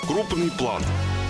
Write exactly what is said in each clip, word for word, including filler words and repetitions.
Крупный план.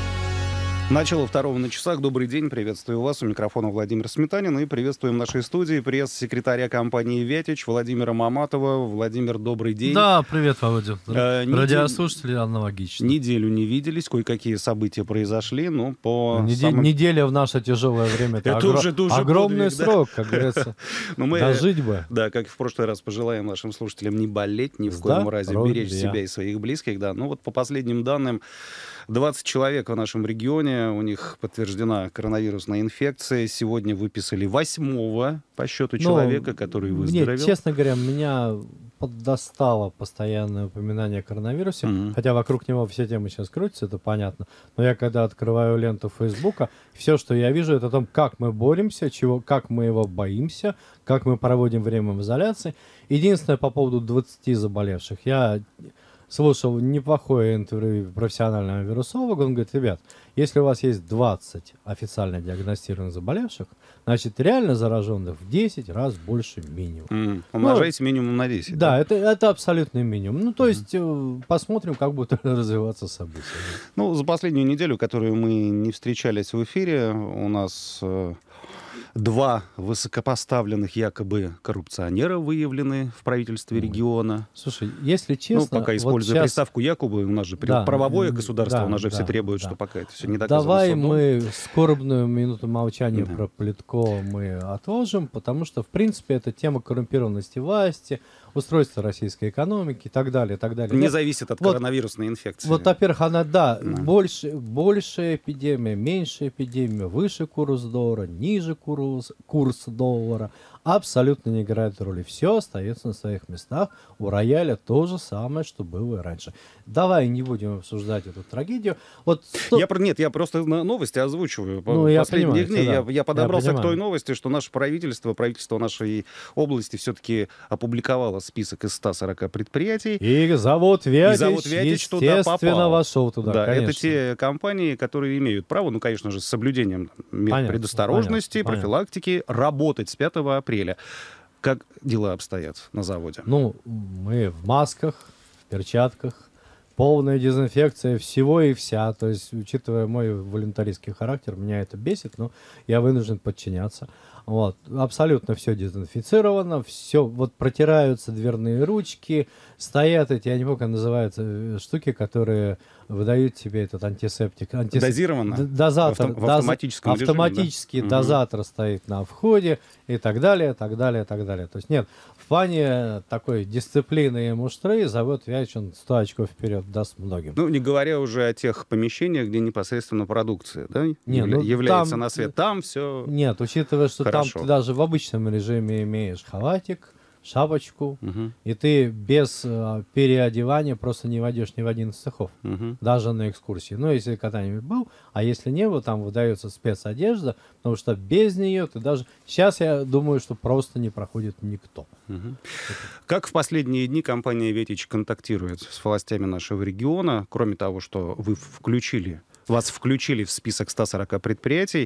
Начало второго на часах. Добрый день. Приветствую вас. У микрофона Владимир Сметанин. И приветствуем в нашей студии пресс-секретаря компании «Вятич» Владимира Маматова. Владимир, добрый день. Да, привет, Володя. Э, Радиослушатели аналогично. Неделю не виделись, кое-какие события произошли. Ну, по Неде- самым... Неделя в наше тяжелое время. Это, Это огр- уже тоже огромный подвиг, да? срок, как говорится. Но мы, Дожить бы. Да, как и в прошлый раз, пожелаем нашим слушателям не болеть, ни в Да, коем разе здоровья. беречь себя и своих близких. Да. Ну вот по последним данным, двадцать человек в нашем регионе, у них подтверждена коронавирусная инфекция. Сегодня выписали восьмого по счету Ну, человека, который выздоровел. Мне, честно говоря, меня поддостало постоянное упоминание о коронавирусе, Мгм. хотя вокруг него все темы сейчас крутятся, это понятно. Но я когда открываю ленту Фейсбука, все, что я вижу, это о том, как мы боремся, чего, как мы его боимся, как мы проводим время в изоляции. Единственное по поводу двадцати заболевших. Я слушал неплохое интервью профессионального вирусолога. Он говорит: ребят, если у вас есть двадцать официально диагностированных заболевших, значит, реально зараженных в десять раз больше минимум. М, Умножайте минимум на десять. Да, это, это абсолютный минимум. Ну, то есть, э, посмотрим, как будут развиваться события. Ну, за последнюю неделю, которую мы не встречались в эфире, у нас э, два высокопоставленных якобы коррупционера выявлены в правительстве Ой. региона. Слушай, если честно... Ну, пока вот используя щас приставку якобы, у нас же при- Да, правовое м, государство, да, у нас же да, все требуют, да. что пока это все не доказано Давай судом. мы скорбную минуту молчания Да. про Политко мы отложим, потому что, в принципе, это тема коррумпированности власти, устройства российской экономики и так далее, и так далее. Не Нет, зависит от вот- коронавирусной инфекции. Вот, во-первых, она, да, Да. больше, большая эпидемия, меньшая эпидемия, выше курс доллара, ниже курс, курс доллара, абсолютно не играет роли. Все остается на своих местах. У рояля то же самое, что было и раньше. Давай не будем обсуждать эту трагедию. Вот сто- Я, про- нет, я просто на новости озвучиваю. По- Ну, я Последних понимаю дней тебя, я, да. я подобрался Я к той понимаю. новости, что наше правительство, правительство нашей области все-таки опубликовало список из ста сорока предприятий. И завод Вятич, завод «Вятич» туда естественно, попал. вошел туда, Да, конечно. это те компании, которые имеют право, ну, конечно же, с соблюдением мер Понятно, предосторожности, понятно, профилактики, работать с пятого апреля. Как дела обстоят на заводе? Ну, мы в масках, в перчатках, полная дезинфекция всего и вся. То есть, учитывая мой волюнтаристский характер, меня это бесит, но я вынужден подчиняться. Вот. Абсолютно все дезинфицировано, все, вот протираются дверные ручки, стоят эти, я не помню, как называются, э, штуки, которые выдают тебе этот антисептик. Антис- Дозировано? Д- Дозатор. В авто- в доз- автоматическом режиме, Автоматический да? дозатор стоит на входе и так далее, так далее, так далее. То есть нет, в плане такой дисциплины и муштры завод Вятич, он сто очков вперед даст многим. Ну, не говоря уже о тех помещениях, где непосредственно продукция, да, Не, явля- ну, является там- на свет. Там все... Нет, учитывая, что Хорошо. там ты даже в обычном режиме имеешь халатик, шапочку, Мгм, и ты без э, переодевания просто не войдешь ни в один из цехов, мгм. даже на экскурсии. Ну, если когда-нибудь был, а если не был, там выдается спецодежда, потому что без нее ты даже... Сейчас я думаю, что просто не проходит никто. Мгм. Как в последние дни компания «Ветич» контактирует с властями нашего региона, кроме того, что вы включили, вас включили в список ста сорока предприятий,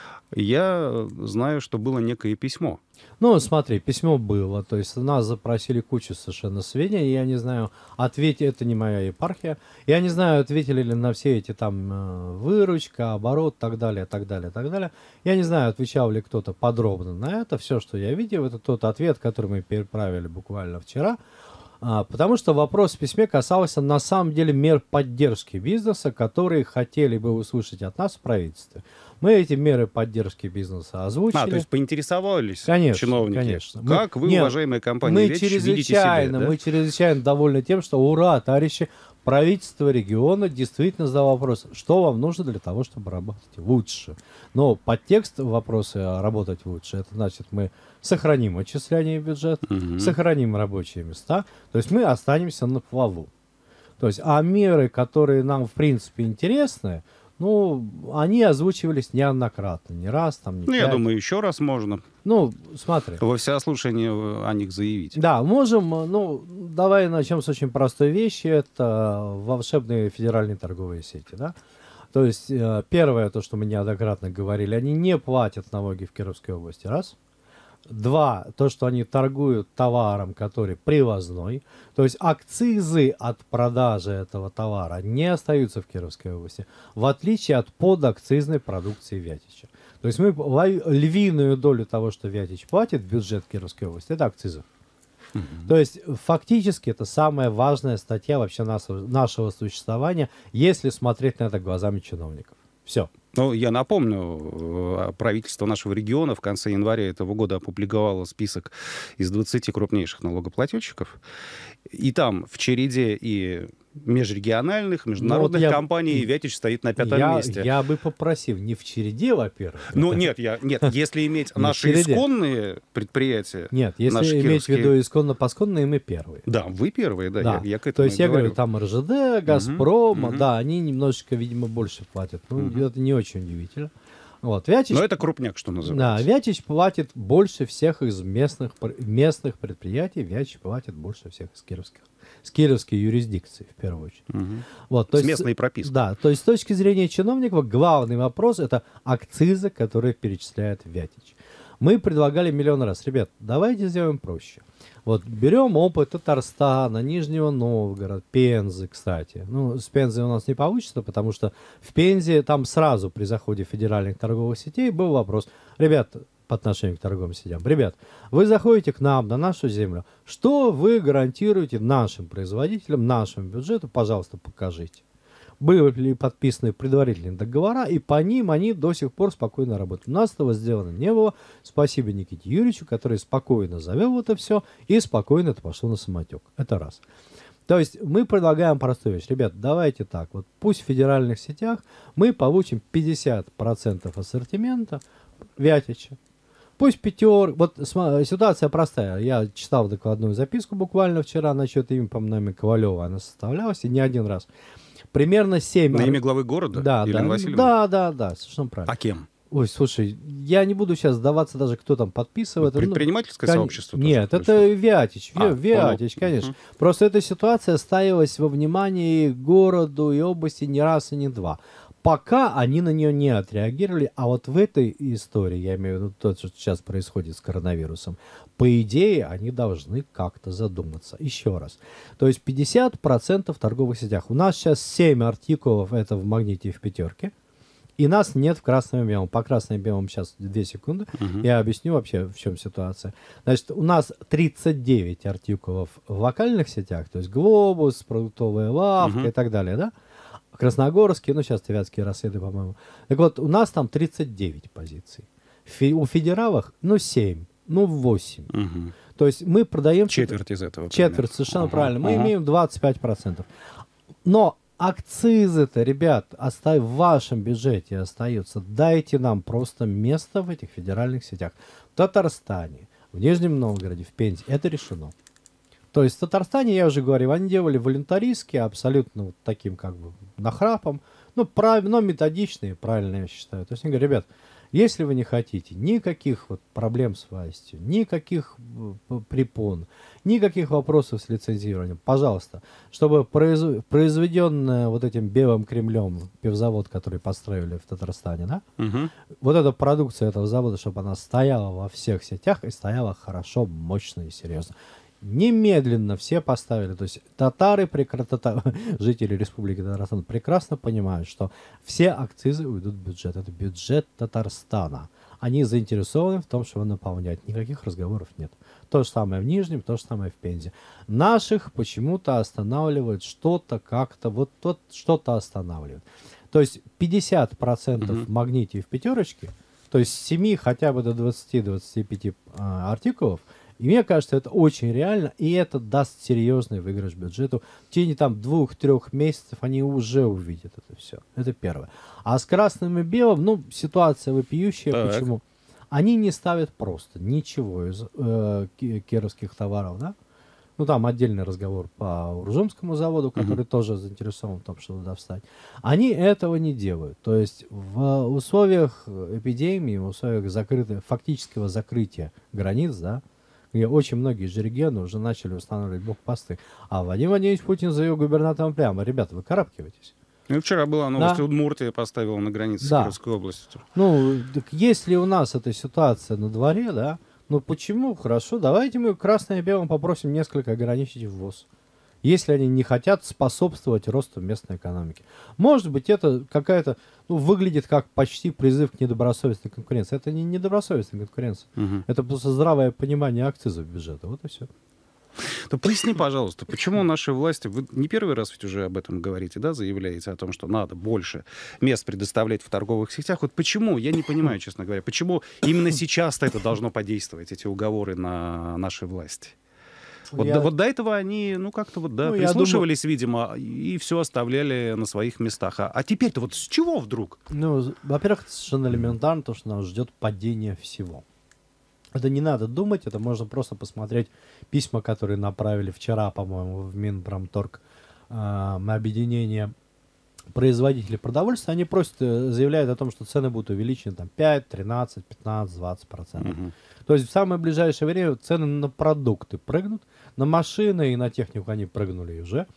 я знаю, что было некое письмо. Ну, смотри, письмо было, то есть нас запросили кучу совершенно сведений, я не знаю, ответить, это не моя епархия, я не знаю, ответили ли на все эти там э, выручка, оборот, так далее, так далее, так далее. Я не знаю, отвечал ли кто-то подробно на это, все, что я видел, это тот ответ, который мы переправили буквально вчера, а, потому что вопрос в письме касался на самом деле мер поддержки бизнеса, которые хотели бы услышать от нас в правительстве. Мы эти меры поддержки бизнеса озвучили. А, то есть поинтересовались Конечно, чиновники. конечно. Мы- Как вы, Нет, уважаемая компания мы «Ветич», видите чрезвычайно, себя? Да? мы чрезвычайно довольны тем, что, ура, товарищи, правительство региона действительно задало вопрос, что вам нужно для того, чтобы работать лучше. Но подтекст вопроса работать лучше, это значит, мы сохраним отчисления в бюджет, Мгм. сохраним рабочие места, то есть мы останемся на плаву. То есть, а меры, которые нам, в принципе, интересны, ну, они озвучивались неоднократно, не раз, там, не Ну, я пять. думаю, еще раз можно Ну, смотри. во всеослушание о них заявить. Да, можем, э, ну, давай начнем с очень простой вещи, это волшебные федеральные торговые сети, да. То есть, э, первое, то, что мы неоднократно говорили, они не платят налоги в Кировской области, раз. Два, то, что они торгуют товаром, который привозной. То есть акцизы от продажи этого товара не остаются в Кировской области, в отличие от подакцизной продукции Вятича. То есть мы львиную долю того, что Вятич платит в бюджет Кировской области, это акцизы. Mm-hmm. То есть фактически это самая важная статья вообще нашего, нашего существования, если смотреть на это глазами чиновников. Все. Ну, я напомню, правительство нашего региона в конце января этого года опубликовало список из двадцати крупнейших налогоплательщиков. И там в череде и межрегиональных, международных ну, вот я, компаний Вятич стоит на пятом я, месте. Я бы попросил не в череде, во-первых. Ну, нет, я, нет, если иметь наши исконные предприятия... Нет, если иметь в виду исконно-посконные, мы первые. Да, вы первые, да, да. Я, я к этому То есть я говорю. говорю, там эр жэ дэ, Газпром, угу, да, они немножечко, видимо, больше платят. Ну, угу. Это не очень удивительно. Вот, Вятич, но это крупняк, что называется. Да, Вятич платит больше всех из местных, местных предприятий, Вятич платит больше всех из кировских. С кировской юрисдикции, в первую очередь. Угу. Вот, то с есть, местной пропиской. Да, то есть с точки зрения чиновников главный вопрос — это акцизы, которые перечисляет Вятич. Мы предлагали миллион раз. Ребят, давайте сделаем проще. Вот берем опыт Татарстана, Нижнего Новгорода, Пензы, кстати. Ну, с Пензой у нас не получится, потому что в Пензе там сразу при заходе федеральных торговых сетей был вопрос. Ребят, по отношению к торговым сетям. Ребят, вы заходите к нам, на нашу землю. Что вы гарантируете нашим производителям, нашему бюджету? Пожалуйста, покажите. Были ли подписаны предварительные договора, и по ним они до сих пор спокойно работают. У нас этого сделано не было. Спасибо Никите Юрьевичу, который спокойно завел это все, и спокойно это пошло на самотек. Это раз. То есть мы предлагаем простую вещь. Ребят, давайте так. Вот пусть в федеральных сетях мы получим пятьдесят процентов ассортимента Вятича. Пусть пятер... Вот ситуация простая. Я читал докладную записку буквально вчера насчет имени, по-моему, Ковалева. Она составлялась, и не один раз. Примерно семь... На имя главы города? Да, Елены да, Васильевны? да, да, да, совершенно правильно. А кем? Ой, слушай, я не буду сейчас сдаваться даже, кто там подписывает. Предпринимательское ну, сообщество? Нет, это Вятич, а, Вятич, понял. конечно. Угу. Просто эта ситуация ставилась во внимании городу и области не раз и не два. Пока они на нее не отреагировали, а вот в этой истории, я имею в виду то, что сейчас происходит с коронавирусом, по идее, они должны как-то задуматься. Еще раз. То есть пятьдесят процентов в торговых сетях. У нас сейчас семь артикулов, это в магните и в пятерке. И нас нет в красном и белом. По красному и белому сейчас две секунды. Uh-huh. Я объясню вообще, в чем ситуация. Значит, у нас тридцать девять артикулов в локальных сетях, то есть Глобус, продуктовая лавка uh-huh. и так далее, да? Красногорские, ну сейчас Тывятские расседы, по-моему. Так вот, у нас там тридцать девять позиций. Фи- у федералов, ну, семь, ну, восемь. Угу. То есть мы продаем... Четверть из этого. Четверть, примерно. совершенно ага, правильно. Мы ага. имеем двадцать пять процентов. Но акцизы-то, ребят, оставь в вашем бюджете остаются. Дайте нам просто место в этих федеральных сетях. В Татарстане, в Нижнем Новгороде, в Пензе. Это решено. То есть в Татарстане, я уже говорил, они делали волюнтаристски, абсолютно вот таким как бы нахрапом, ну, прав... но методичные, правильно я считаю. То есть они говорят, ребят, если вы не хотите никаких вот проблем с властью, никаких препон, никаких вопросов с лицензированием, пожалуйста, чтобы произ... произведенное вот этим белым Кремлем пивзавод, который построили в Татарстане, да, угу. вот эта продукция этого завода, чтобы она стояла во всех сетях и стояла хорошо, мощно и серьезно. Немедленно все поставили. То есть татары, прекра... Тата... жители Республики Татарстан прекрасно понимают, что все акцизы уйдут в бюджет. Это бюджет Татарстана. Они заинтересованы в том, чтобы наполнять. Никаких разговоров нет. То же самое в Нижнем, то же самое в Пензе. Наших почему-то останавливает что-то как-то, вот, вот что-то останавливает. То есть пятьдесят процентов угу. в магните и в пятерочке, то есть с семи хотя бы до двадцати-двадцати пяти а, артикулов. И мне кажется, это очень реально, и это даст серьезный выигрыш бюджету. В течение там двух-трех месяцев они уже увидят это все. Это первое. А с красным и белым, ну, ситуация вопиющая. Так. Почему? Они не ставят просто ничего из э, кировских товаров, да? Ну, там отдельный разговор по Уржумскому заводу, который uh-huh. тоже заинтересован в том, чтобы туда встать. Они этого не делают. То есть в условиях эпидемии, в условиях закрытия, фактического закрытия границ, да, где очень многие же регионы уже начали устанавливать блокпосты. А Владимир Владимирович Путин заявил губернаторам прямо: ребята, вы карабкиваетесь. Ну, вчера была новость, да. Удмуртия поставила на границе да. с Кировской областью. Ну, так если у нас эта ситуация на дворе, да, Ну почему? Хорошо, давайте мы красное и белым попросим несколько ограничить ввоз, если они не хотят способствовать росту местной экономики. Может быть, это какая-то, ну, выглядит как почти призыв к недобросовестной конкуренции. Это не недобросовестная конкуренция. Мгм. Это просто здравое понимание акцизов бюджета. Вот и все. То поясни, пожалуйста, почему наши власти, вы не первый раз ведь уже об этом говорите, да, заявляете о том, что надо больше мест предоставлять в торговых сетях. Вот почему, я не понимаю, честно говоря, почему именно сейчас-то это должно подействовать, эти уговоры на наши власти? Вот, Я- до, вот до этого они, ну, как-то вот, да, Ну, я прислушивались, видимо, и все оставляли на своих местах. А, а теперь-то вот с чего вдруг? Ну, з- во-первых, это совершенно элементарно, то, что нас ждет падение всего. Это не надо думать, это можно просто посмотреть письма, которые направили вчера, по-моему, в Минпромторг а, на объединение производителей продовольствия. Они просят, э, заявляют о том, что цены будут увеличены там пять, тринадцать, пятнадцать, двадцать процентов. Мгм. То есть в самое ближайшее время цены на продукты прыгнут, на машины и на технику они прыгнули уже.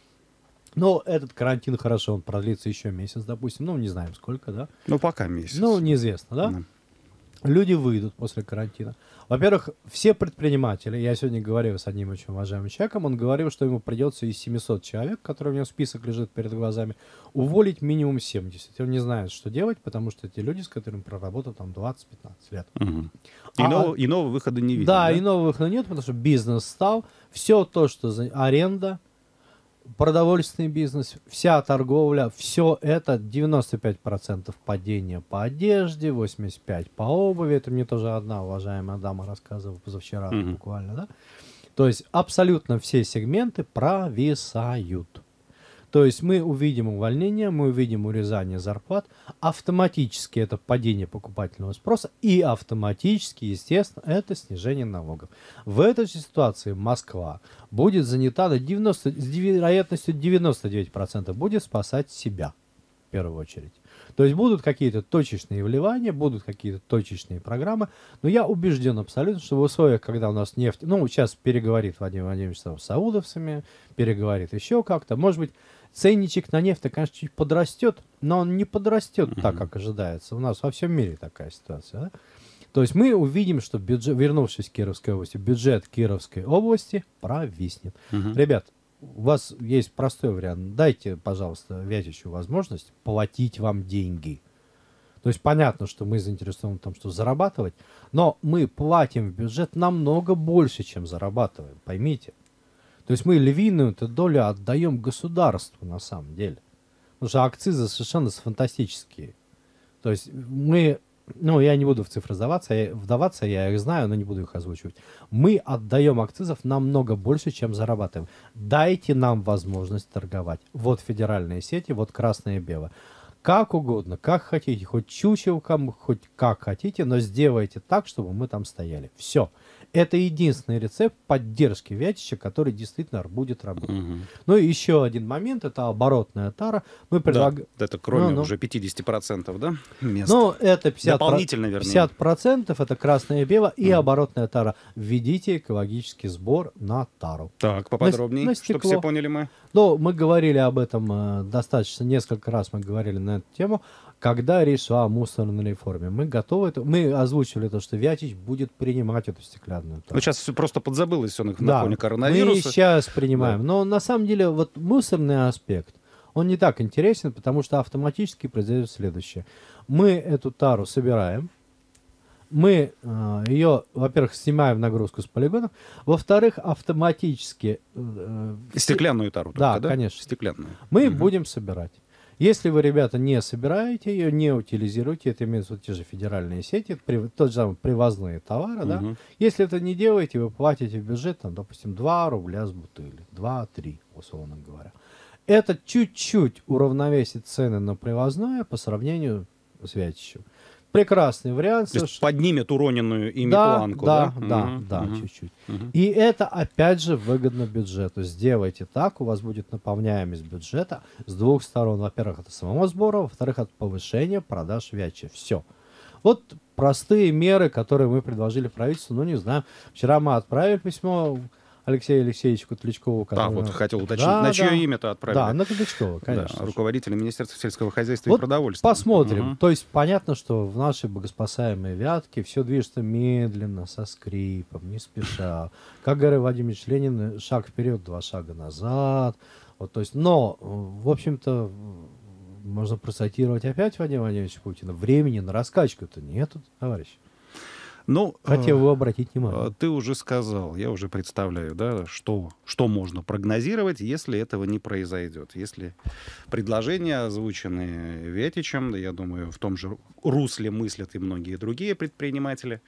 Но этот карантин, хорошо, он продлится еще месяц, допустим, ну, не знаем сколько, да? Ну, пока месяц. Ну, неизвестно, да? Да. Люди выйдут после карантина. Во-первых, все предприниматели, я сегодня говорил с одним очень уважаемым человеком, он говорил, что ему придется из семисот человек, которые у него список лежит перед глазами, уволить минимум семьдесят. И он не знает, что делать, потому что эти люди, с которыми проработал там двадцать-пятнадцать лет. Мгм. А- Иного, иного выхода не видно. Да, иного выхода нет, потому что бизнес стал. Все то, что за аренда, продовольственный бизнес, вся торговля, все это девяносто пять процентов падения по одежде, восемьдесят пять процентов по обуви. Это мне тоже одна уважаемая дама рассказывала позавчера Мгм. буквально, да? То есть абсолютно все сегменты провисают. То есть мы увидим увольнение, мы увидим урезание зарплат, автоматически это падение покупательного спроса и автоматически, естественно, это снижение налогов. В этой же ситуации Москва будет занята на девяносто, с вероятностью девяносто девять процентов, будет спасать себя в первую очередь. То есть будут какие-то точечные вливания, будут какие-то точечные программы, но я убежден абсолютно, что в условиях, когда у нас нефть, ну, сейчас переговорит Владимир Владимирович там с саудовцами, переговорит еще как-то, может быть, ценничек на нефть, конечно, чуть подрастет, но он не подрастет так, как ожидается. У нас во всем мире такая ситуация. Да? То есть мы увидим, что бюджет, вернувшись в Кировской области, бюджет Кировской области провиснет. Мгм. Ребят, у вас есть простой вариант. Дайте, пожалуйста, Вятичу возможность платить вам деньги. То есть понятно, что мы заинтересованы в том, что зарабатывать, но мы платим в бюджет намного больше, чем зарабатываем, поймите. То есть мы львиную эту долю отдаем государству на самом деле. Потому что акцизы совершенно фантастические. То есть мы, ну я не буду в цифры вдаваться, я, вдаваться, я их знаю, но не буду их озвучивать. Мы отдаем акцизов намного больше, чем зарабатываем. Дайте нам возможность торговать. Вот федеральные сети, вот красное и белое. Как угодно, как хотите, хоть чучелком, хоть как хотите, но сделайте так, чтобы мы там стояли. Все. Это единственный рецепт поддержки Вятича, который действительно будет работать. Мгм. Ну и еще один момент, это оборотная тара. Мы Да, предлагаем... это кроме Ну, ну. уже пятьдесят процентов, да, мест? Ну, это пятьдесят, Дополнительно, вернее. пятьдесят процентов это красное и белое и оборотная тара. Введите экологический сбор на тару. Так, поподробнее, на чтобы стекло. все поняли мы. Ну, мы говорили об этом э, достаточно, несколько раз мы говорили на эту тему, когда речь шла о мусорной реформе. Мы готовы, это, мы озвучивали то, что Вятич будет принимать эту стеклянную тару. Ну, сейчас всё просто подзабылось все на, на Да, фоне мы коронавируса. сейчас принимаем. Но на самом деле вот мусорный аспект, он не так интересен, потому что автоматически произойдет следующее. Мы эту тару собираем, мы э, ее, во-первых, снимаем нагрузку с полигонов, во-вторых, автоматически э, все- Стеклянную тару Да, только, да? конечно. Стеклянную. мы Мгм. будем собирать. Если вы, ребята, не собираете ее, не утилизируете, это имеются вот те же федеральные сети, при- тот же самый привозные товары, да? Мгм. Если это не делаете, вы платите в бюджет, там, допустим, два рубля с бутыли, два-три, условно говоря. Это чуть-чуть уравновесит цены на привозное по сравнению с Вятичем. Прекрасный вариант. То есть совершенно- поднимет уроненную ими да, планку, да, да? да, Мгм, да, мгм, чуть-чуть. мгм. И это опять же выгодно бюджету. Сделайте так, у вас будет наполняемость бюджета с двух сторон. Во-первых, от самого сбора, во-вторых, от повышения продаж Вятича. Все. Вот простые меры, которые мы предложили правительству. Ну, не знаю. Вчера мы отправили письмо Алексею Алексеевичу Котлячкову. Да, который... вот хотел уточнить. Да, на чье да. имя-то отправили? Да, на Котлячкова, конечно. Да, руководителя Министерства сельского хозяйства вот и продовольствия. Посмотрим. Угу. То есть понятно, что в нашей богоспасаемой Вятке все движется медленно, со скрипом, не спеша. Как говорил Владимир Ильич Ленин, шаг вперед, два шага назад. Вот, то есть, но, в общем-то, можно процитировать опять Владимира Владимировича Путина. Времени на раскачку-то нету, товарищ. Ну, хотел бы обратить внимание. Ты уже сказал, я уже представляю, да, что, что можно прогнозировать, если этого не произойдет. Если предложения, озвученные Ветичем, да, я думаю, в том же русле мыслят и многие другие предприниматели,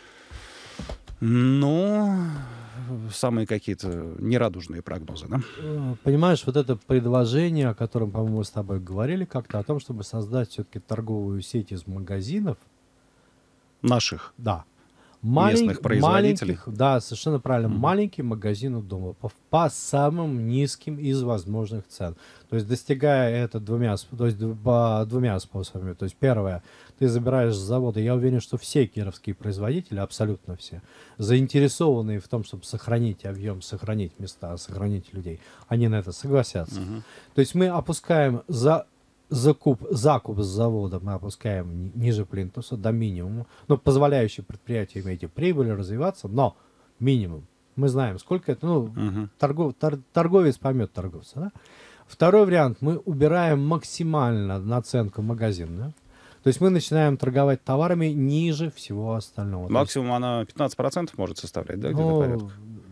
но самые какие-то нерадужные прогнозы, да? Понимаешь, вот это предложение, о котором, по-моему, мы с тобой говорили как-то, о том, чтобы создать все-таки торговую сеть из магазинов. Наших? Да. Местных производителей. Да, совершенно правильно. Mm-hmm. Маленький магазин у дома по, по самым низким из возможных цен. То есть достигая это двумя, то есть по двумя способами. То есть первое, ты забираешь с завода. Я уверен, что все кировские производители, абсолютно все, заинтересованные в том, чтобы сохранить объем, сохранить места, сохранить людей, они на это согласятся. Mm-hmm. То есть мы опускаем за Закуп, закуп с завода мы опускаем ниже плинтуса до минимума, но позволяющий предприятию иметь прибыль, развиваться, но минимум. Мы знаем, сколько это, ну, uh-huh. торгов, тор, торговец поймет торговца. Да? Второй вариант, мы убираем максимально наценку магазинную. То есть мы начинаем торговать товарами ниже всего остального. Максимум есть, она пятнадцать процентов может составлять, да, где-то ну, порядка?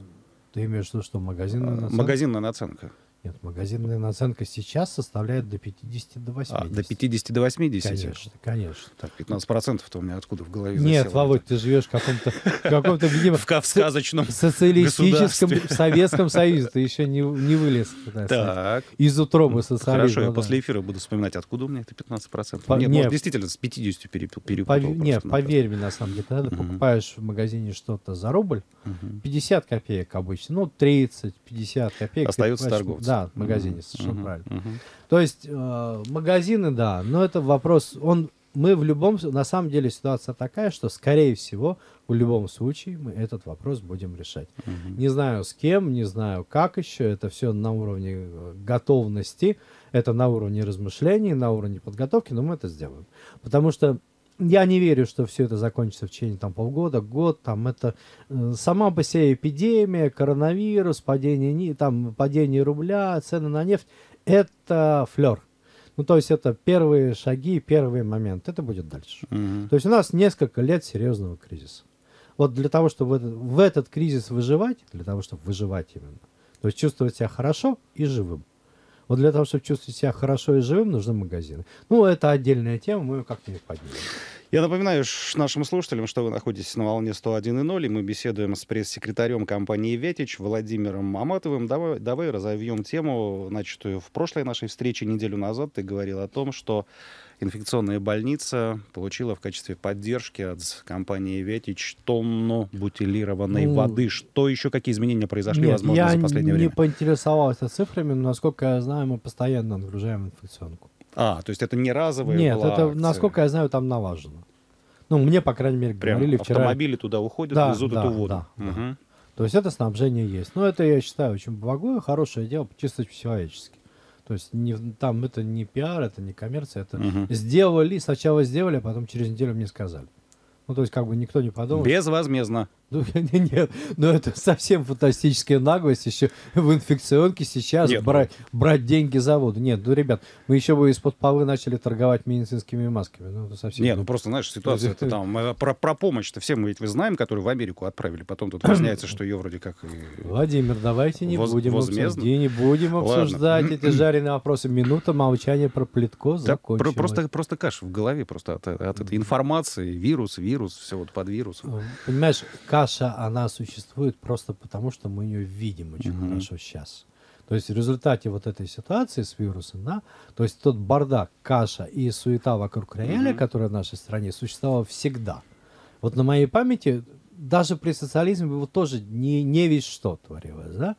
Ты имеешь в виду, что магазинная наценка? Магазинная наценка. Нет, магазинная наценка сейчас составляет до пятидесяти до восьмидесяти. А, до пятидесяти до восьмидесяти? Конечно, конечно. Так, пятнадцать процентов-то у меня откуда в голове Нет, засело? Володь, ты живешь в каком-то, в каком-то, видимо, в сказочном социалистическом, в Советском Союзе. Ты еще не, не вылез так. из утробы социализма. Хорошо, я да. после эфира буду вспоминать, откуда у меня это пятнадцать процентов. По, Нет, не, может, действительно, с пятидесятью перепутал. Пов... Нет, поверь мне, на самом деле, когда ты uh-huh. покупаешь в магазине что-то за рубль, uh-huh. пятьдесят копеек обычно, ну, тридцать-пятьдесят копеек. Остается торговцем. Да, в магазине, uh-huh. совершенно uh-huh. правильно. Uh-huh. То есть э, магазины, да, но это вопрос, он, мы в любом, на самом деле ситуация такая, что, скорее всего, в любом случае мы этот вопрос будем решать. Uh-huh. Не знаю с кем, не знаю как еще, это все на уровне готовности, это на уровне размышлений, на уровне подготовки, но мы это сделаем. Потому что я не верю, что все это закончится в течение там, полгода, год. Там, это, э, сама по себе эпидемия, коронавирус, падение, там, падение рубля, цены на нефть – это флер. Ну, то есть это первые шаги, первый момент. Это будет дальше. Mm-hmm. То есть у нас несколько лет серьезного кризиса. Вот для того, чтобы в этот, в этот кризис выживать, для того, чтобы выживать именно, то есть чувствовать себя хорошо и живым. Вот для того, чтобы чувствовать себя хорошо и живым, нужны магазины. Ну, это отдельная тема, мы ее как-нибудь поднимем. Я напоминаю нашим слушателям, что вы находитесь на волне сто один и ноль, и мы беседуем с пресс-секретарем компании «Ветич» Владимиром Аматовым. Давай, давай разовьем тему, начатую в прошлой нашей встрече неделю назад. Ты говорил о том, что инфекционная больница получила в качестве поддержки от компании «Ветич» тонну бутилированной ну, воды. Что еще, какие изменения произошли, нет, возможно, за последнее время? Я не поинтересовался цифрами, но, насколько я знаю, мы постоянно отгружаем инфекционку. А, то есть это не разовая Нет, была это, акция. Насколько я знаю, там налажено. Ну, мне, по крайней мере, прям говорили вчера. Автомобили туда уходят, да, везут да, эту воду. Да, угу. да. То есть это снабжение есть. Но это, я считаю, очень благое, хорошее дело, чисто человечески. То есть не, там это не пиар, это не коммерция, это угу. сделали, сначала сделали, а потом через неделю мне сказали. Ну, то есть как бы никто не подумал. Безвозмездно. Ну, нет, но это совсем фантастическая наглость еще в инфекционке сейчас нет, брать, ну... брать деньги заводу. Нет, ну, ребят, мы еще бы из-под полы начали торговать медицинскими масками. Ну, это совсем... Нет, ну просто, знаешь, ситуация это там, про, про помощь-то все мы ведь знаем, которую в Америку отправили. Потом тут выясняется, что ее вроде как... Владимир, давайте не воз, будем обсуждать, не будем обсуждать эти жареные вопросы. Минута молчания про Плитко закончилась. Просто, просто каша в голове просто от, от этой информации. Вирус, вирус, все вот под вирусом. Понимаешь, каша, она существует просто потому, что мы ее видим очень uh-huh. хорошо сейчас. То есть в результате вот этой ситуации с вирусом, да, то есть тот бардак, каша и суета вокруг рояля, uh-huh. которая в нашей стране существовала всегда. Вот на моей памяти даже при социализме вот тоже не, не весь что творилось, да.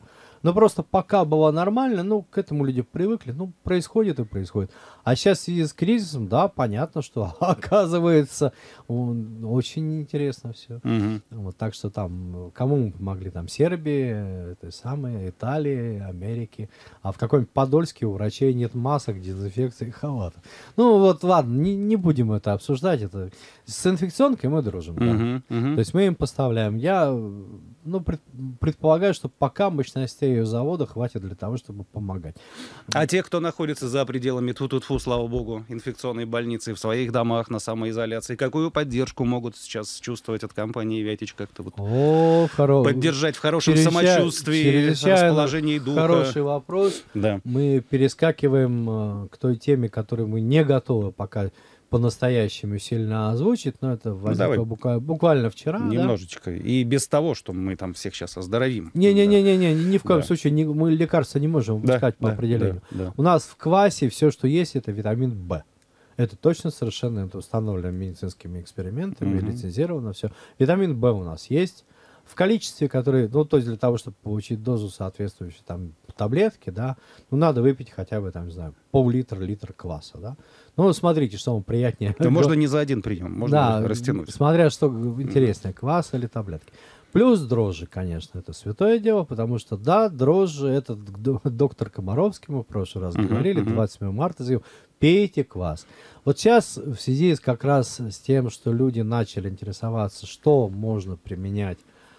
Но просто пока было нормально, ну, к этому люди привыкли, ну, происходит и происходит. А сейчас в связи с кризисом, да, понятно, что оказывается он, очень интересно все. Мгм. Вот, так что там, кому мы помогли? Там Сербии, этой самой, Италии, Америки. А в каком-нибудь Подольске у врачей нет масок, дезинфекции и халатов. Ну, вот, ладно, не, не будем это обсуждать. Это... С инфекционкой мы дружим, да. Мгм, мгм. То есть мы им поставляем. Я, ну, пред- предполагаю, что пока мощностей завода хватит для того, чтобы помогать. А те, кто находится за пределами, тьфу-тьфу, слава богу, инфекционной больницы, в своих домах на самоизоляции, какую поддержку могут сейчас чувствовать от компании «Вятич»? Как-то вот О, хоро... поддержать в хорошем чрезвычай- самочувствии, чрезвычайно расположении духа. Хороший вопрос. Да. Мы перескакиваем э, к той теме, которую мы не готовы пока по-настоящему сильно озвучить, но это возникло давай. бука- буквально вчера. да? Немножечко. И без того, что мы там всех сейчас оздоровим. Не-не-не-не, ни в коем Да. случае не- мы лекарства не можем Да, выпускать по да, определению. да, да. У нас в квасе все, что есть, это витамин В. Это точно совершенно это установлено медицинскими экспериментами, Мгм. лицензировано все. Витамин В у нас есть в количестве, которое, ну, то есть для того, чтобы получить дозу соответствующей там таблетки, да, ну, надо выпить хотя бы, там, не знаю, пол-литра, литр кваса, да. Ну, смотрите, что вам приятнее. Это можно не за один прием, можно Да, растянуть. смотря что интереснее, квас или таблетки. Плюс дрожжи, конечно, это святое дело, потому что, да, дрожжи, это д- доктор Комаровский, мы в прошлый раз Мгм, говорили, мгм. двадцать седьмого марта заявил, пейте квас. Вот сейчас в связи с, как раз с тем, что люди начали интересоваться, что можно применять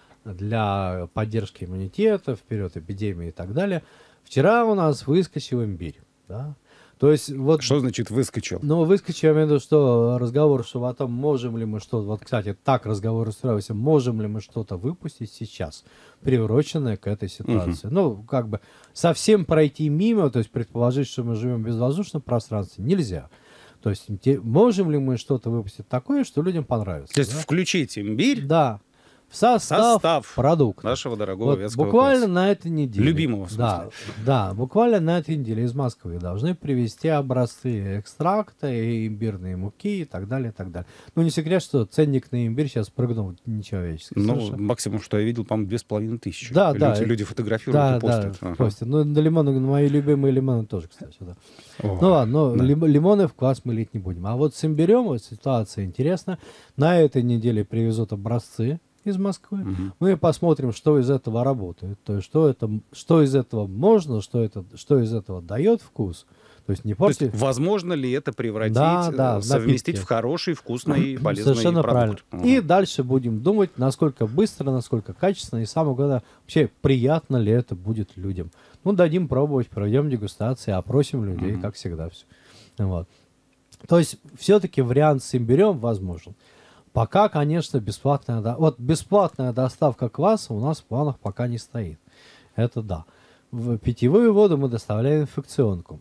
для поддержки иммунитета, вперед эпидемии и так далее, вчера у нас выскочил имбирь, да. То есть вот... Что значит выскочил? Ну, выскочил, я имею в виду, что разговор, что о том, можем ли мы что-то, вот, кстати, так разговор устроился, можем ли мы что-то выпустить сейчас, приуроченное к этой ситуации. Ну, как бы совсем пройти мимо, то есть предположить, что мы живем в безвоздушном пространстве, нельзя. То есть те- можем ли мы что-то выпустить такое, что людям понравится? То есть да? включить имбирь Да. В состав, Состав продукта. нашего дорогого Вот вятского буквально кваса. на этой неделе. Любимого, в смысле. Да, да, буквально на этой неделе из Москвы должны привезти образцы экстракта и имбирной муки и так далее, и так далее. Ну, не секрет, что ценник на имбирь сейчас прыгнул нечеловечески. Ну, совершенно. максимум, что я видел, по-моему, две с половиной тысячи. Да, люди, да. Люди фотографируют Да, и да, постят. Ага. постят. Ну, на лимоны, на мои любимые лимоны тоже, кстати, да. О, Ну ладно, но да. лим- лимоны в квас мы лить не будем. А вот с имбирем вот ситуация интересна. На этой неделе привезут образцы из Москвы. Мгм. Мы посмотрим, что из этого работает. То есть, что, это, что из этого можно, что, это, что из этого дает вкус. То есть, не То есть, портить... возможно ли это превратить, Да, э, да, в совместить напитки. в хороший, вкусный и полезный Совершенно продукт? правильно. И дальше будем думать, насколько быстро, насколько качественно, и самое главное, вообще приятно ли это будет людям. Ну, дадим пробовать, проведем дегустации, опросим людей, Мгм. как всегда. Все. Вот. То есть, все-таки вариант с имбирем возможен. Пока, конечно, бесплатная, до- вот бесплатная доставка кваса у нас в планах пока не стоит. Это да. В питьевую воду мы доставляем инфекционку.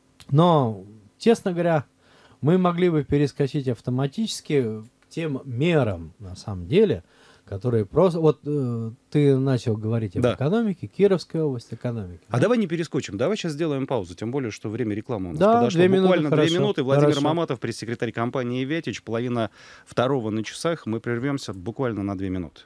Но, честно говоря, мы могли бы перескочить автоматически к тем мерам, на самом деле, которые просто... Вот э, ты начал говорить об Да. экономике, Кировская область экономики. А давай не перескочим, давай сейчас сделаем паузу, тем более, что время рекламы у нас Да, подошло. две минуты, Буквально две хорошо, минуты. Владимир хорошо. Маматов, пресс-секретарь компании «Вятич», половина второго на часах. Мы прервемся буквально на две минуты.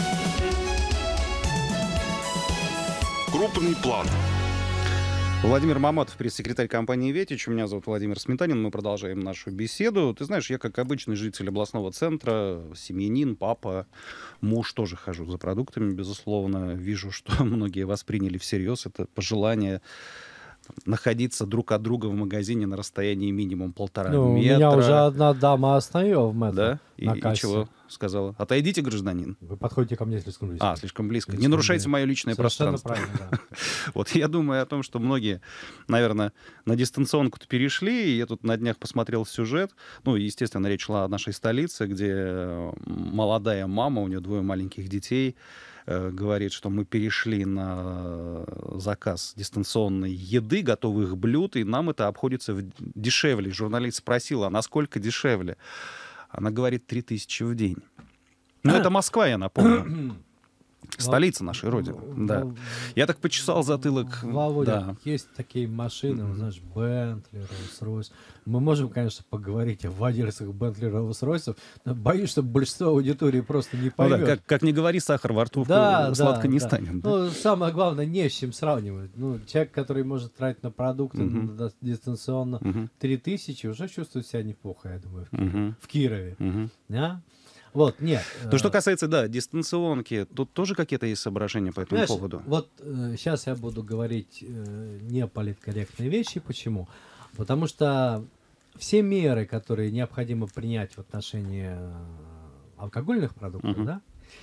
Крупный план. Владимир Маматов, пресс-секретарь компании «Вятич». Меня зовут Владимир Сметанин. Мы продолжаем нашу беседу. Ты знаешь, я как обычный житель областного центра, семьянин, папа, муж, тоже хожу за продуктами, безусловно. Вижу, что многие восприняли всерьез это пожелание там, находиться друг от друга в магазине на расстоянии минимум полтора Ну, метра. меня уже одна дама остановила в метро Да? И, на и кассе. чего сказала? Отойдите, гражданин. Вы подходите ко мне слишком близко. А, слишком близко. Не Слишком нарушайте близко. мое личное Совершенно пространство. правильно, да. Вот я думаю о том, что многие, наверное, на дистанционку-то перешли. И я тут на днях посмотрел сюжет. Ну, естественно, речь шла о нашей столице, где молодая мама, у нее двое маленьких детей, э, говорит, что мы перешли на заказ дистанционной еды, готовых блюд, и нам это обходится в- дешевле. Журналист спросил, а насколько дешевле? Она говорит, три тысячи в день. Ну, это Москва, я напомню. Столица нашей Родины, да. Я так почесал затылок. Володя, Да. есть такие машины, вот, знаешь, Бентли, Роллс-Ройс. Мы можем, конечно, поговорить о владельцах Бентли, Роллс-Ройсов, но боюсь, что большинство аудитории просто не Ну поймет. да, как, как не говори, сахар во рту Да, э, сладко да, не да. станет. Да? Ну, самое главное, не с чем сравнивать. Ну, человек, который может тратить на продукты Мгм. на- дистанционно Мгм. три тысячи, уже чувствует себя неплохо, я думаю, в Кирове. Мгм. В Кирове. Мгм. Да? Вот, нет. То, что э, касается, да, дистанционки, тут тоже какие-то есть соображения по этому Знаешь, поводу? вот сейчас я буду говорить э, не политкорректные вещи. Почему? Потому что все меры, которые необходимо принять в отношении э, алкогольных продуктов, Мгм. да,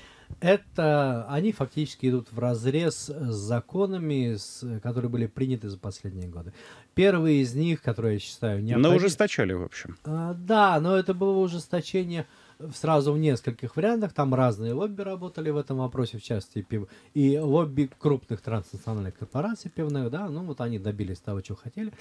это они фактически идут в разрез с законами, с, которые были приняты за последние годы. Первый из них, который я считаю Но необходим. ужесточали, в общем. А, да, но это было ужесточение в- сразу в нескольких вариантах. Там разные лобби работали в этом вопросе, в частности, пив... и лобби крупных транснациональных корпораций пивных, да, ну вот они добились того, чего хотели.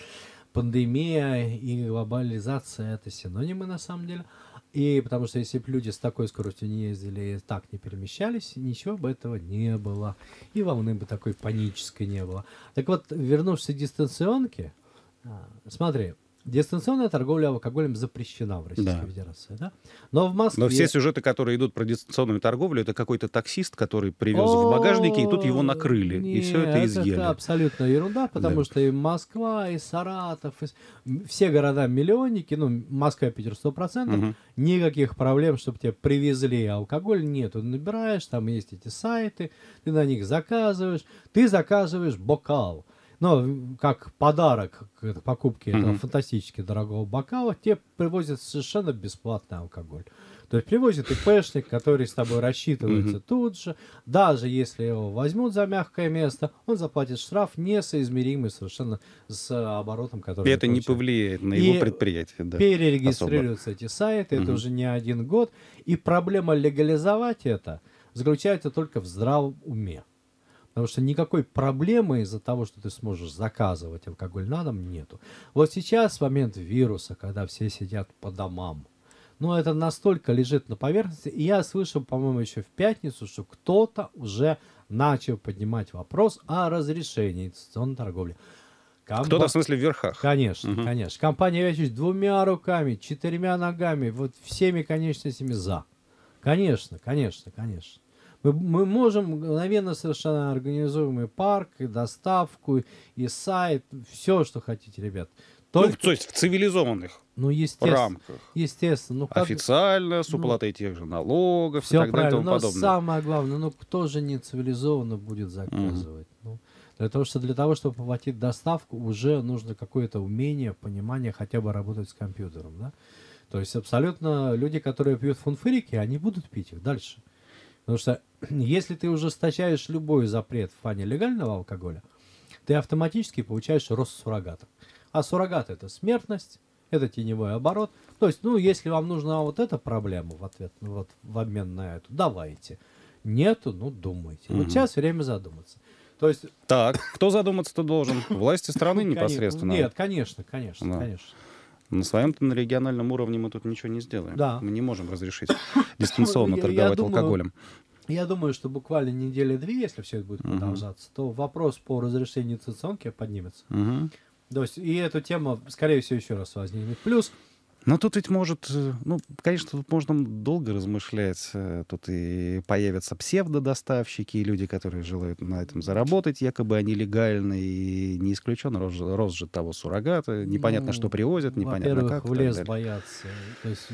Пандемия и глобализация — это синонимы на самом деле. И потому что если бы люди с такой скоростью не ездили и так не перемещались, ничего бы этого не было. И волны бы такой панической не было. Так вот, вернувшись к дистанционке, а, смотри, дистанционная торговля алкоголем запрещена в Российской Да. Федерации, да? Но в Москве... Но все сюжеты, которые идут про дистанционную торговлю, это какой-то таксист, который привез в багажнике, и тут его накрыли, и все это Не, изъели. Это абсолютно ерунда, потому Да. что и Москва, и Саратов, и с- м, все города-миллионники, ну, Москва, Питер сто процентов, Мгм. никаких проблем, чтобы тебе привезли алкоголь, нету. Набираешь, там есть эти сайты, ты на них заказываешь, ты заказываешь бокал. Но как подарок к покупке этого Мгм. фантастически дорогого бокала тебе привозят совершенно бесплатный алкоголь. То есть привозит ИПшник, который с тобой рассчитывается Мгм. тут же. Даже если его возьмут за мягкое место, он заплатит штраф, несоизмеримый совершенно с оборотом, который И он это не получает. повлияет на И его предприятие. Да. Перерегистрируются эти сайты, это Мгм. уже не один год. И проблема легализовать это заключается только в здравом уме. Потому что никакой проблемы из-за того, что ты сможешь заказывать алкоголь на дом, нету. Вот сейчас, в момент вируса, когда все сидят по домам, ну, это настолько лежит на поверхности. И я слышал, по-моему, еще в пятницу, что кто-то уже начал поднимать вопрос о разрешении дистанционной торговли. Комба- Кто-то, в смысле, в верхах. Конечно, Мгм. конечно. Компания Вячич двумя руками, четырьмя ногами, вот всеми конечностями за. Конечно, конечно, конечно. Мы, мы можем мгновенно совершенно организуем и парк, и доставку, и сайт, все, что хотите, ребят. Ну, Только, то есть в цивилизованных ну, естественно, рамках. естественно, ну, как, Официально, с ну, уплатой тех же налогов и все так далее и правильно, тому но подобное. самое главное, ну, кто же не цивилизованно будет заказывать? Ну, для того, что для того, чтобы оплатить доставку, уже нужно какое-то умение, понимание, хотя бы работать с компьютером, да? То есть абсолютно люди, которые пьют фунфырики, они будут пить их дальше. Потому что если ты ужесточаешь любой запрет в плане легального алкоголя, ты автоматически получаешь рост суррогатов. А суррогат — это смертность, это теневой оборот. То есть, ну, если вам нужна вот эта проблема в ответ, ну, вот в обмен на эту, давайте. Нету, ну, думайте. Вот Мгм. сейчас время задуматься. То есть... Так, кто задуматься-то должен? Власти страны ну, коне- непосредственно. Нет, конечно, конечно, Да. конечно. На своем-то на региональном уровне мы тут ничего не сделаем. Да. Мы не можем разрешить дистанционно Я- я торговать думаю, алкоголем. Я думаю, что буквально недели-две, если все это будет Мгм. продолжаться, то вопрос по разрешению дистанционки поднимется. Мгм. То есть, и эту тему, скорее всего, еще раз возникнет. Плюс, Но тут ведь может, э, ну, конечно, тут можно долго размышлять. э, Тут и появятся псевдодоставщики, и люди, которые желают на этом заработать, якобы они легальны, и не исключен рост, рост же того суррогата. Непонятно, ну, что привозят, непонятно во-первых, как. и в так лес далее. боятся, то есть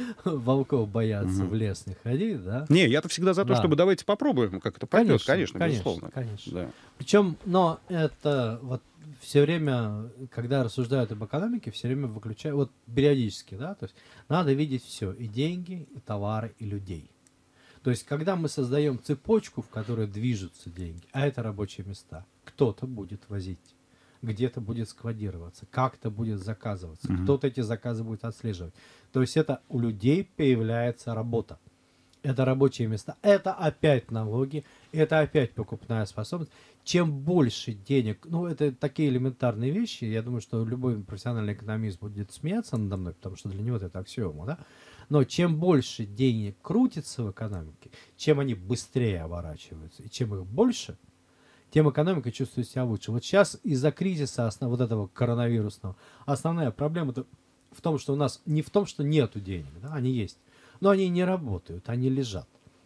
волков боятся Мгм. в лес не ходить, да? Не, я-то всегда за то, Да. чтобы давайте попробуем, как это пойдет, конечно, безусловно. конечно. Да. Причем, но это вот все время, когда рассуждают об экономике, все время выключают, вот периодически, да, то есть надо видеть все, и деньги, и товары, и людей. То есть, когда мы создаем цепочку, в которой движутся деньги, а это рабочие места, кто-то будет возить, где-то будет складироваться, как-то будет заказываться, Мгм. кто-то эти заказы будет отслеживать. То есть, это у людей появляется работа. Это рабочие места, это опять налоги, это опять покупная способность. Чем больше денег, ну, это такие элементарные вещи, я думаю, что любой профессиональный экономист будет смеяться надо мной, потому что для него это аксиома, да? Но чем больше денег крутится в экономике, чем они быстрее оборачиваются, и чем их больше, тем экономика чувствует себя лучше. Вот сейчас из-за кризиса основ, вот этого коронавирусного основная проблема в том, что у нас не в том, что нету денег, да, они есть, но они не работают, они лежат.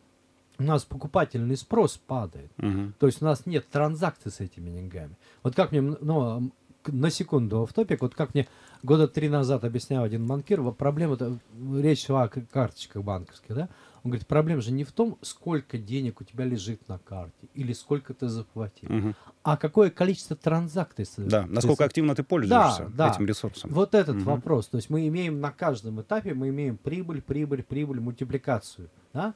У нас покупательный спрос падает. Мгм. То есть у нас нет транзакций с этими деньгами. Вот как мне, ну, к- на секунду в топик, вот как мне года три назад объяснял один банкир, вот проблема-то, речь шла о к- карточках банковских, да? Он говорит, проблема же не в том, сколько денег у тебя лежит на карте или сколько ты заплатил, Мгм. а какое количество транзакций. с- Да, ты насколько с- активно ты пользуешься да. этим ресурсом. Вот этот Мгм. вопрос. То есть мы имеем на каждом этапе, мы имеем прибыль, прибыль, прибыль, мультипликацию. Да?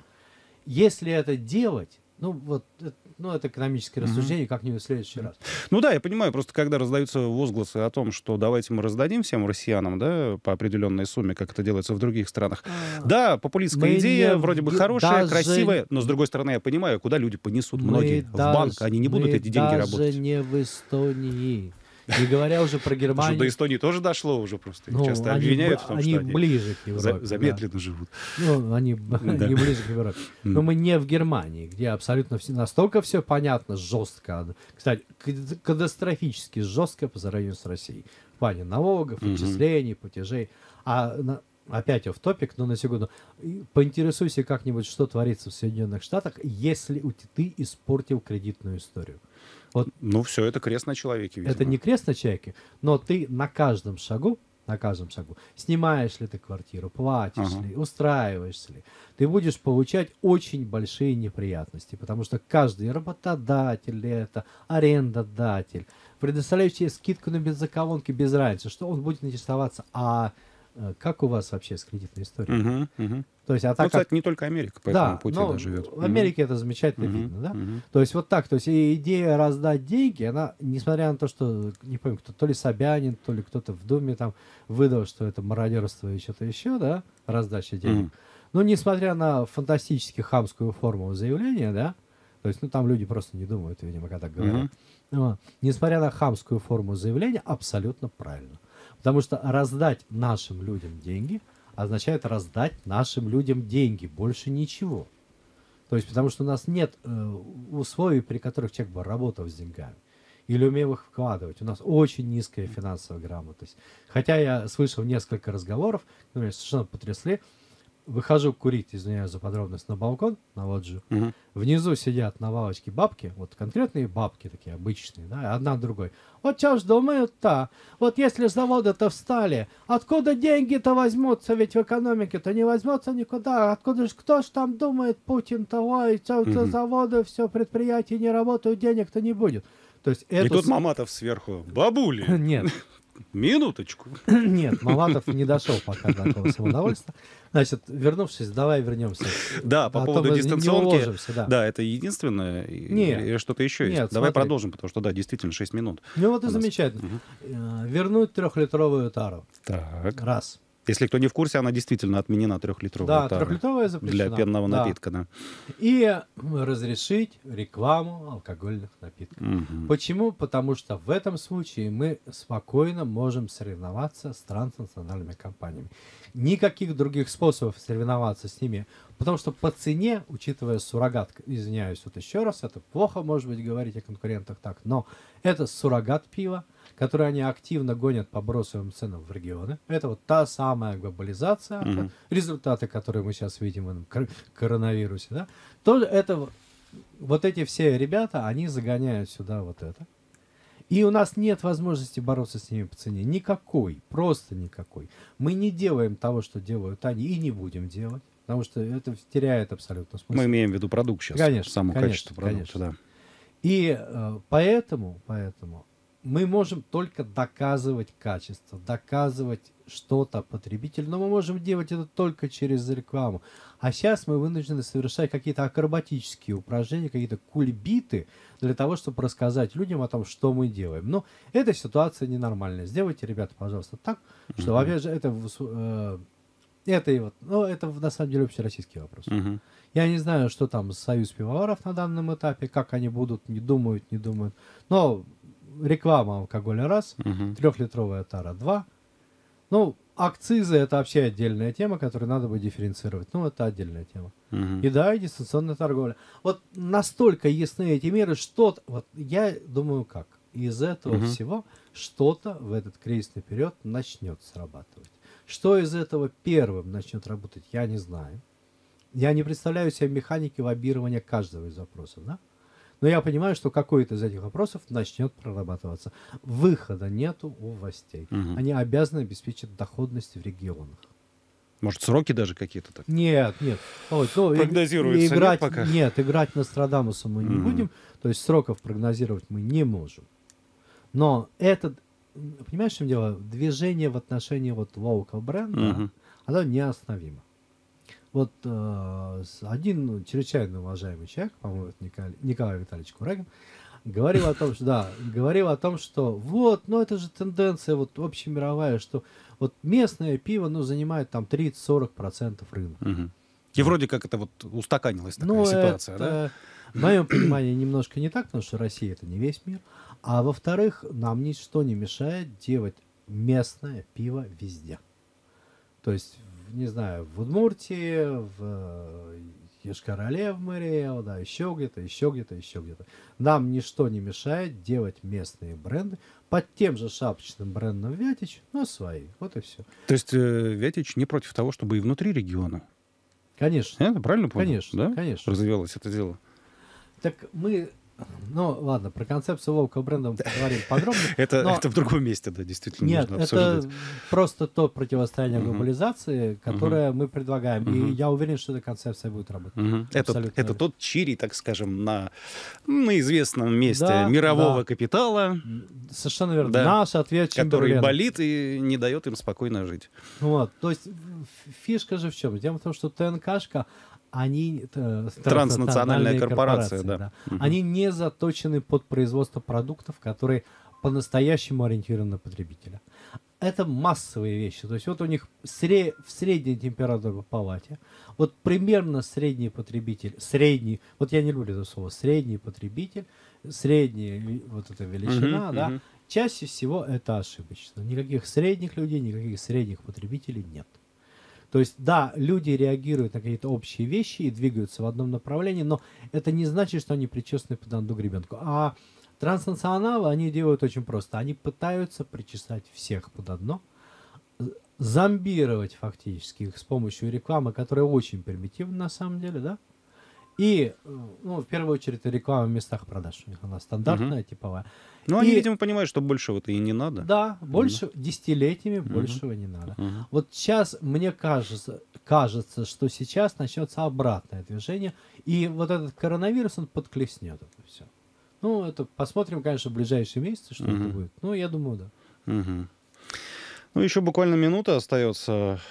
Если это делать, ну вот, это- ну это экономическое Мгм. рассуждение, как-нибудь в следующий раз. Ну да, я понимаю, просто когда раздаются возгласы о том, что давайте мы раздадим всем россиянам, да, по определенной сумме, как это делается в других странах. А, Да, популистская мы идея, не вроде бы в- хорошая, даже- красивая, но с другой стороны я понимаю, куда люди понесут Мы многие. В банк, даже- они не будут мы эти деньги даже работать. не в Эстонии. Не говоря уже про Потому что до Германию. Эстонии тоже дошло уже просто. Их Ну, часто они, обвиняют б- в том, они что они ближе к за- Европе. да. замедленно живут. Ну, они б- Да. не ближе к Европе. Но М. мы не в Германии, где абсолютно все, настолько все понятно, жестко. Кстати, кат- катастрофически жестко по сравнению с Россией. В плане налогов, Мгм. отчислений, платежей. А на- опять в топик, но на секунду. И поинтересуйся как-нибудь, что творится в Соединенных Штатах, если у т- ты испортил кредитную историю. Вот Ну все, это крест на человеке, видимо. это не крест на человеке, но ты на каждом шагу, на каждом шагу, снимаешь ли ты квартиру, платишь Ага. ли, устраиваешься ли, ты будешь получать очень большие неприятности, потому что каждый работодатель ли это, арендодатель, предоставляющий тебе скидку на бензоколонки без разницы, что он будет интересоваться, а э, как у вас вообще с кредитной историей? Мгм, мгм. То есть, а Ну, так как кстати, не только Америка по этому пути но да, живет. в Америке это замечательно Мгм, видно, да? мгм. То есть вот так, то есть и идея раздать деньги, она, несмотря на то, что, не помню, кто, то ли Собянин, то ли кто-то в Думе там выдал, что это мародерство и что-то еще, да, раздача денег. Мгм. Но несмотря на фантастически хамскую форму заявления, да, то есть, ну, там люди просто не думают, видимо, когда так говорят. Мгм. Вот. Несмотря на хамскую форму заявления, абсолютно правильно. Потому что раздать нашим людям деньги означает раздать нашим людям деньги, больше ничего. То есть, потому что у нас нет э, условий, при которых человек бы работал с деньгами. Или умел их вкладывать. У нас очень низкая финансовая грамотность. Хотя я слышал несколько разговоров, которые меня совершенно потрясли. Выхожу курить, извиняюсь за подробность, на балкон, на лоджию. Мгм. Внизу сидят на лавочке бабки, вот конкретные бабки такие обычные, да, одна другой. Вот что ж думают-то, вот если заводы-то встали, откуда деньги-то возьмутся, ведь в экономике-то не возьмется никуда, откуда ж, кто ж там думает, Путин-то, ой, что за Мгм. заводы, все, предприятия не работают, денег-то не будет. То есть И эту тут с- Маматов сверху. Бабули, Нет, минуточку. нет, Маматов не дошел пока до такого самодовольства. Значит, вернувшись, давай вернемся. Да, по А то поводу мы не дистанционки. уложимся, да. Да, это единственное. и- Нет. Или что-то еще есть. Нет, Давай смотри. продолжим, потому что, да, действительно, шесть минут. Ну вот и у нас. замечательно. Мгм. Э, Вернуть трехлитровую тару. Так. Раз. Если кто не в курсе, она действительно отменена трехлитровая Да, тара трехлитровая запрещена. для пенного Да. напитка, да. И разрешить рекламу алкогольных напитков. Мгм. Почему? Потому что в этом случае мы спокойно можем соревноваться с транснациональными компаниями. Никаких других способов соревноваться с ними. Потому что по цене, учитывая суррогат, извиняюсь вот еще раз, это плохо, может быть, говорить о конкурентах так, но это суррогат пива, который они активно гонят по бросовым ценам в регионы. Это вот та самая глобализация, Мгм. результаты, которые мы сейчас видим в этом кор- коронавирусе. Да? Тоже это вот- вот эти все ребята, они загоняют сюда вот это. И у нас нет возможности бороться с ними по цене. Никакой, просто никакой. Мы не делаем того, что делают они, и не будем делать. Потому что это теряет абсолютно смысл. Мы имеем в виду продукт сейчас. Конечно, Само конечно, качество продукта, конечно. да. И э, поэтому, поэтому мы можем только доказывать качество, доказывать что-то потребителю, но мы можем делать это только через рекламу. А сейчас мы вынуждены совершать какие-то акробатические упражнения, какие-то кульбиты для того, чтобы рассказать людям о том, что мы делаем. Но эта ситуация ненормальная. Сделайте, ребята, пожалуйста, так, что, Мгм. опять же, это, в- э, это, и вот, ну, это на самом деле общероссийский вопрос. Мгм. Я не знаю, что там Союз пивоваров на данном этапе, как они будут, не думают, не думают. Но реклама алкоголя раз, Мгм. трехлитровая тара два. Ну, акцизы — это вообще отдельная тема, которую надо бы дифференцировать. Ну, это отдельная тема. Мгм. И да, и дистанционная торговля. Вот настолько ясны эти меры, что... Вот я думаю, как? Из этого Мгм. всего что-то в этот кризисный период начнет срабатывать. Что из этого первым начнет работать, я не знаю. Я не представляю себе механики лоббирования каждого из вопросов, да? Но я понимаю, что какой-то из этих вопросов начнет прорабатываться. Выхода нету у властей. Мгм. Они обязаны обеспечить доходность в регионах. Может, сроки даже какие-то так? Нет, нет. Вот, ну, и- Прогнозируется, и нет играть, пока? Нет, играть Нострадамуса мы не Мгм. будем. То есть сроков прогнозировать мы не можем. Но это, м, понимаешь, в чем дело? Движение в отношении вот local бренда, Мгм. оно неостановимо. Вот э, с- один ну, чрезвычайно уважаемый человек, по-моему, это Николай, Николай Витальевич Курагин, говорил о том, что да, говорил о том, что вот, ну это же тенденция вот общемировая, что вот местное пиво, ну, занимает там тридцать-сорок процентов рынка. Мгм. И вроде как это вот устаканилась такая Ну, ситуация, да? это, в моем понимании, немножко не так, потому что Россия — это не весь мир. А во-вторых, нам ничто не мешает делать местное пиво везде. То есть, в- не знаю, в Удмуртии, в э, Йошкар-Оле, в Мэриэл, да, еще где-то, еще где-то, еще где-то. Нам ничто не мешает делать местные бренды под тем же шапочным брендом Вятич, но свои. Вот и все. То есть э, Вятич не против того, чтобы и внутри региона. Конечно, Я правильно понял? конечно, Да? конечно. Развивалось это дело. Так мы, ну ладно, про концепцию лоукал бренда мы поговорим подробно. Это, но- это в другом месте, да, действительно Нет, нужно это обсуждать. просто то противостояние Мгм. глобализации, которое мы предлагаем. И Мгм. я уверен, что эта концепция будет работать. Мгм. Это, Абсолютно это верно. тот чири, так скажем, на, на известном месте Да, мирового да. капитала, М, Совершенно верно. Да. Наш ответ который Чемберлену. болит и не дает им спокойно жить. Вот. То есть ф- фишка же в чем? Дело в том, что ТНКшка, они э, Транснациональная корпорация, да. да, Мгм. они не заточены под производство продуктов, которые по-настоящему ориентированы на потребителя. Это массовые вещи. То есть вот у них сре- в средней температуре по палате, вот примерно средний потребитель, средний, вот я не люблю это слово, средний потребитель, средняя ви- вот эта величина, Мгм, да, мгм. чаще всего это ошибочно. Никаких средних людей, никаких средних потребителей нет. То есть, да, люди реагируют на какие-то общие вещи и двигаются в одном направлении, но это не значит, что они причесаны под одну гребенку. А транснационалы, они делают очень просто. Они пытаются причесать всех под одно, з- зомбировать фактически их с помощью рекламы, которая очень примитивна на самом деле, да? И, э, ну, в первую очередь, это реклама в местах продаж. У них она стандартная, типовая. Ну, они, И- видимо, понимают, что большего-то и не надо. Да, больше десятилетиями большего не надо. Мгм. Вот сейчас, мне кажется, кажется, что сейчас начнется обратное движение, и вот этот коронавирус, он подклеснет это все. Ну, это посмотрим, конечно, в ближайшие месяцы, что Мгм. это будет. Ну, я думаю, да. Мгм. Ну, еще буквально минута остается.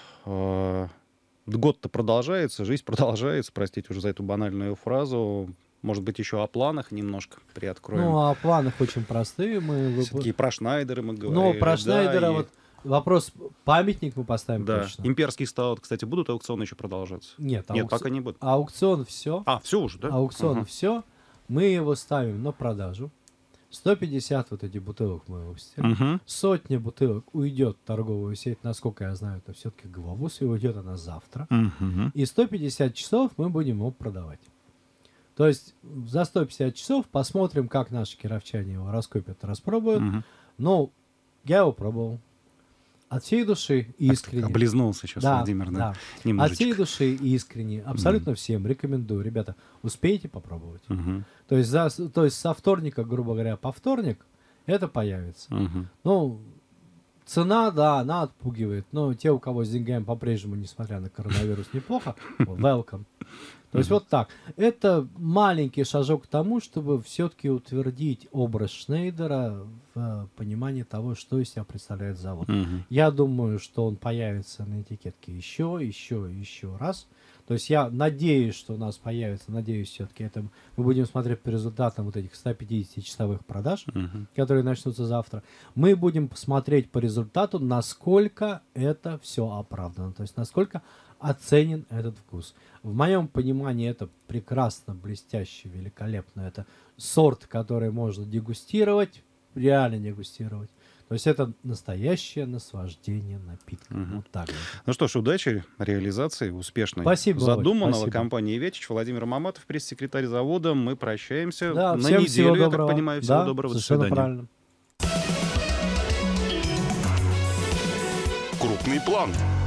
А, Год-то продолжается, жизнь продолжается, простите уже за эту банальную фразу. Может быть, еще о планах немножко приоткроем. Ну, а планы очень простые. Мы вып- Все-таки про Шнайдера мы говорили. Ну, про да, Шнайдера, и- вот вопрос, памятник мы поставим Да, точно. имперский стаут, кстати, будут аукционы еще продолжаться? Нет, Нет, аукци- пока не будут. аукцион все. А, все уже, да? Аукцион Ага. все. Мы его ставим на продажу. сто пятьдесят вот эти бутылок мы выпустили. Мгм. Сотня бутылок уйдет в торговую сеть, насколько я знаю, это все-таки глобус, и уйдет она завтра. Мгм. И сто пятьдесят часов мы будем его продавать. То есть за сто пятьдесят часов посмотрим, как наши кировчане его раскупят, распробуют. Мгм. Ну, я его пробовал. От всей души искренне. Облизнулся сейчас Да, Владимир, да? да. От Немножечко. всей души искренне. Абсолютно всем рекомендую. Ребята, успейте попробовать. Мгм. То есть, за, то есть со вторника, грубо говоря, по вторник это появится. Мгм. Ну, цена, да, она отпугивает. Но те, у кого с деньгами по-прежнему, несмотря на коронавирус, неплохо, welcome. То есть вот так. Это маленький шажок к тому, чтобы все-таки утвердить образ Шнейдера в э, понимании того, что из себя представляет завод. Мгм. Я думаю, что он появится на этикетке еще, еще, еще раз. То есть я надеюсь, что у нас появится, надеюсь, все-таки это мы будем смотреть по результатам вот этих ста пятидесяти часовых продаж, Мгм. которые начнутся завтра. Мы будем посмотреть по результату, насколько это все оправдано. То есть насколько оценен этот вкус. В моем понимании это прекрасно, блестяще, великолепно. Это сорт, который можно дегустировать, реально дегустировать. То есть это настоящее наслаждение напитком. Мгм. Вот так вот. Ну что ж, удачи, реализации успешной Спасибо, Володь, задуманного спасибо. компанией «Ветич». Владимир Маматов, пресс-секретарь завода. Мы прощаемся Да, на всем неделю, всего я так доброго. понимаю. Всего Да, доброго, до совершенно свидания. правильно. Крупный план.